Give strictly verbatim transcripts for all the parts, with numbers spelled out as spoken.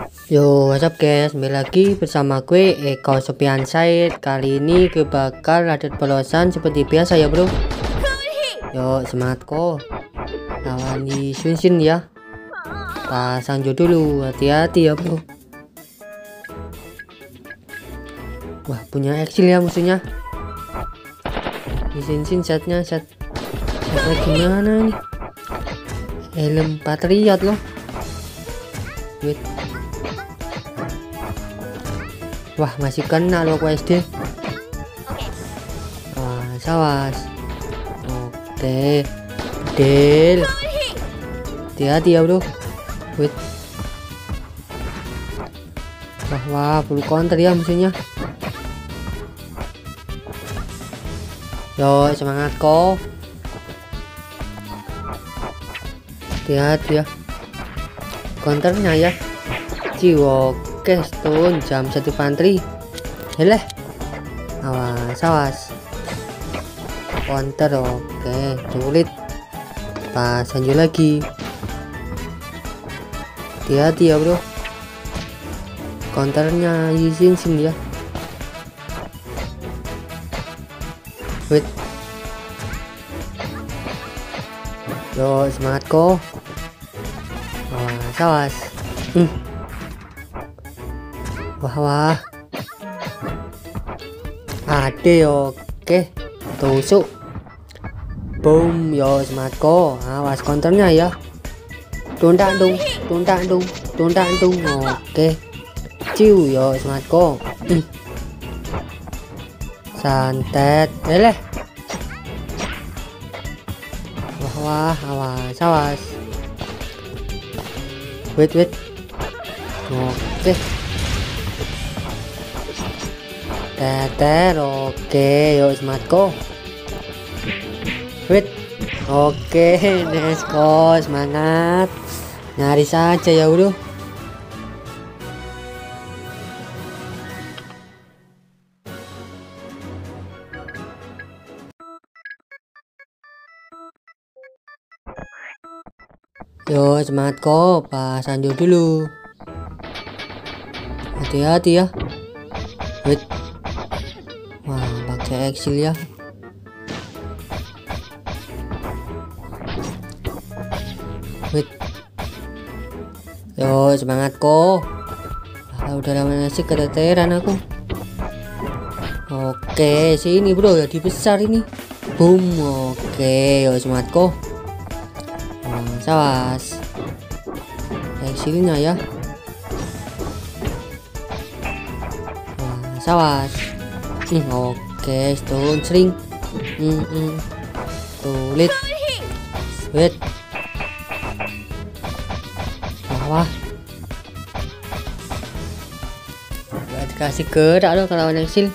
Yo, what's up guys, kembali lagi bersama gue Eko Sopian Said. Kali ini gue bakal radet polosan seperti biasa ya bro. Yo, semangat kok. Lawan di Shunshin ya. Pasang jo dulu, hati-hati ya bro. Wah, punya exil ya musuhnya. Di Shunshin setnya set setnya gimana nih? Helm Patriot loh. Wait. Wah, masih kena loh K S D. Wah, sawas. Oke. Del. Hati-hati ya bro. Wait. Wah, wah, full counter ya musuhnya. Yo, semangat kok. Hati-hati ya. Counternya ya. Jiwo. Oke, stun jam satu pantri. Heleh. Awas, awas. Counter, oke, sulit. Pas lanjut lagi. Hati-hati ya bro. Counternya izin sini ya. Wait. Yo, semangat kok. Awas, awas. Hmm. Wah, wah. Ade, oke. Tusuk. Boom, yo semangat kok. Awas counternya ya. Tuntak dung, tuntak dung, tuntak dung. Oke. Ciu, yo semangat kok. Hmm. Santet. Eleh. Wah, wah, awas, awas. Wait, wait. Oke. Teter, oke, yuk semangat kok. Wait, oke, nice kok, semangat. Nyari saja ya bro. Yo, semangat kok, pas anjur dulu. Hati-hati ya. Wait. Wah, pakai exil ya. Wait. Yo, semangat kok. Ah, udah lama nasi keteteran aku. Oke, sini bro, ya dibesar ini. Boom, oke, yo semangat kok. Oh, sawas. Exilnya ya. Wah, sawas. Hmm, oke, stun sering. Hmm, hmm. Tulit. Wait. Wah, wah. Gak dikasih gerak loh kalau lawan exil.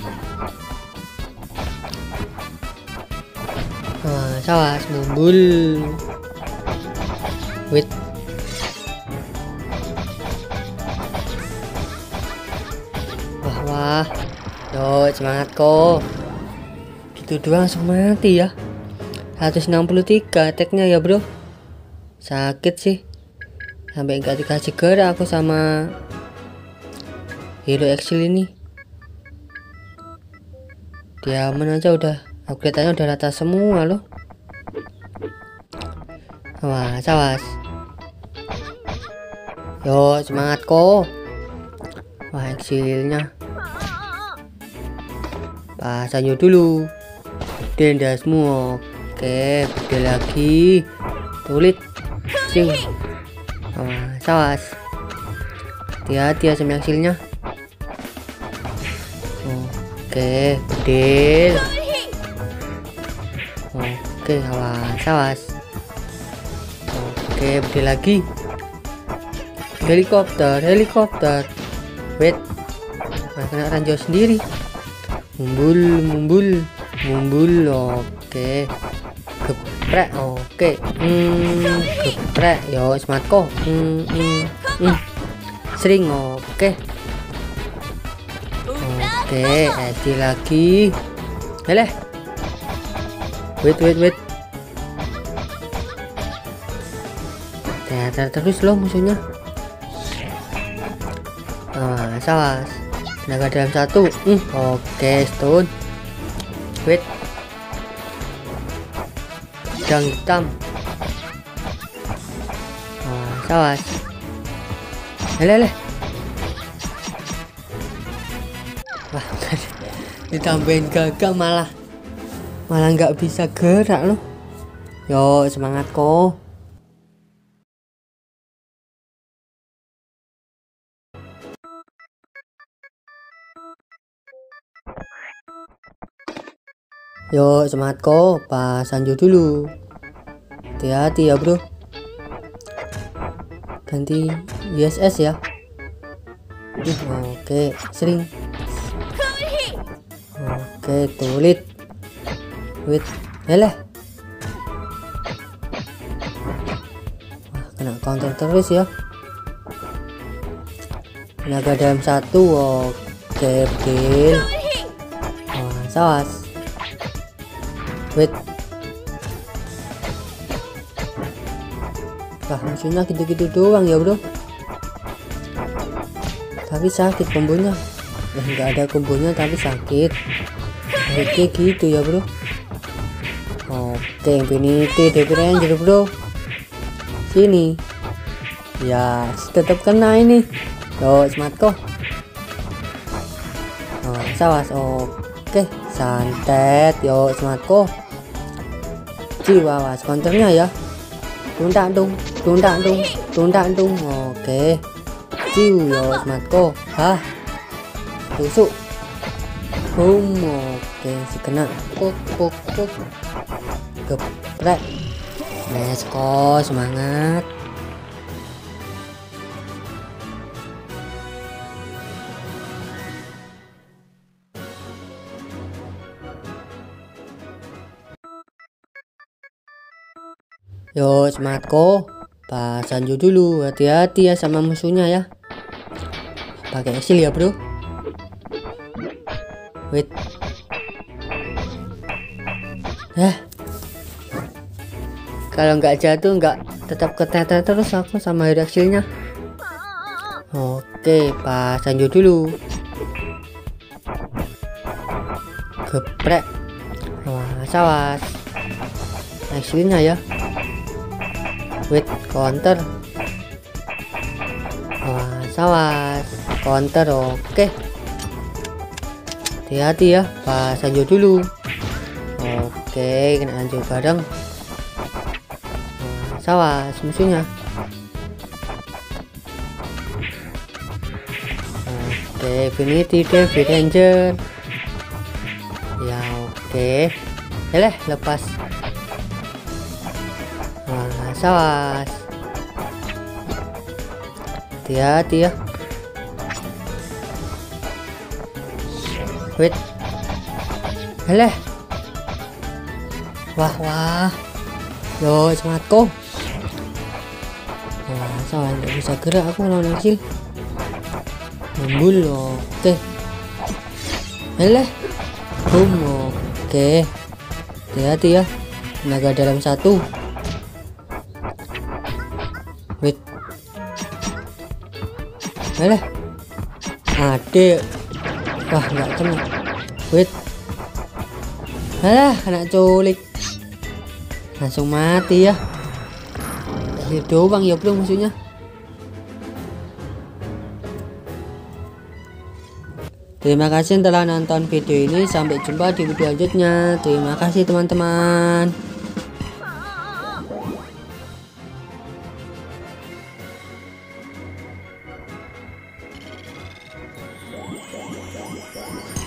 Wah, sawas, mumbul. Wait. Wah, wah. Yo, semangat kok. Gitu doang langsung mati ya. seratus enam puluh tiga attack-nya ya bro. Sakit sih. Sampai nggak dikasih gerak aku sama hero exil ini. Diamond aja udah upgrade-nya udah rata semua loh. Awas, awas. Yo, semangat kok. Wah, exilnya. Pas aja dulu. Denda semua. Oke, beda lagi. Tulit. Sing. Awas, awas. Hati-hati ya sama exilnya. Oke, bedil. Oke, awas, awas. Oke, bedil lagi. Helikopter, helikopter. Wait. Nah, kena ranjau sendiri. Mumbul, mumbul, mumbul. Oke. Geprek, oke. Hmm, geprek. Yo, semangat kok. Hmm, hmm, hmm. Sering, oke. Oke, edit lagi. Eleh. Wait, wait, wait. Teater terus loh musuhnya. Nah, sawas. Tenaga dalam satu. Hmm, oke, stun. Wait. Pedang hitam. Nah, sawas. Lele. Wah, ditambahin gagak malah malah nggak bisa gerak loh. Yo, semangat kok. Yo, semangat kok. Pas Sanjo dulu. Hati-hati ya, bro. Ganti U S S ya. Oke, sering. Oke, tulit. Wait, Lele. Wah, kena counter terus ya. Tenaga dalam satu. Oke, kill. Wah, sawas. Wait. Wah, musuhnya gitu-gitu doang ya, bro. Tapi sakit kombonya. Ya nggak ada kombonya tapi sakit. Oke gitu ya, bro. Oke, Infinity D P Ranger, bro. Sini. Ya, tetap kena ini. Yo, smart kok. Oh, sawas. Oke, santet. Yo, smart kok. Jiwa was counternya ya. Tuntak dong, tuntak dong, tuntak dong. Oke. Ciu yo, smart kok. Hah. Tusuk. Boom. Oke, si kena. Puk puk puk. Geprek. Let's go, semangat. Yo, semangat kok. Pas Sanjo dulu, hati-hati ya sama musuhnya ya. Pakai hasil ya, bro. Wait. Eh. Kalau nggak jatuh nggak tetap keteter terus aku sama hasilnya. Oke, pas Sanjo dulu. Geprek. Wah, sawas. Hasilnya ya. Wait, counter. Wah, sawas. Counter, oke. Hati-hati ya, pas Sanjo dulu. Oke, kena hancur bareng. Wah, sawas musuhnya. Oke, Infinity D P Ranger. Ya, oke. Eleh, lepas. Wah, sawas. Hati-hati ya. Wait. Eleh. Wah, wah. Yo, semangat kok. Wah, sawas, nggak bisa gerak aku lawan hasil. Membul, oke. Eleh. Boom, oke. Hati-hati ya. Tenaga dalam satu. Wait. Alah. Ade. Wah, nggak kena. Wait. Alah, kena culik. Langsung mati ya. Ini doang ya, bro, musuhnya. Terima kasih telah nonton video ini. Sampai jumpa di video selanjutnya. Terima kasih teman-teman. Yeah.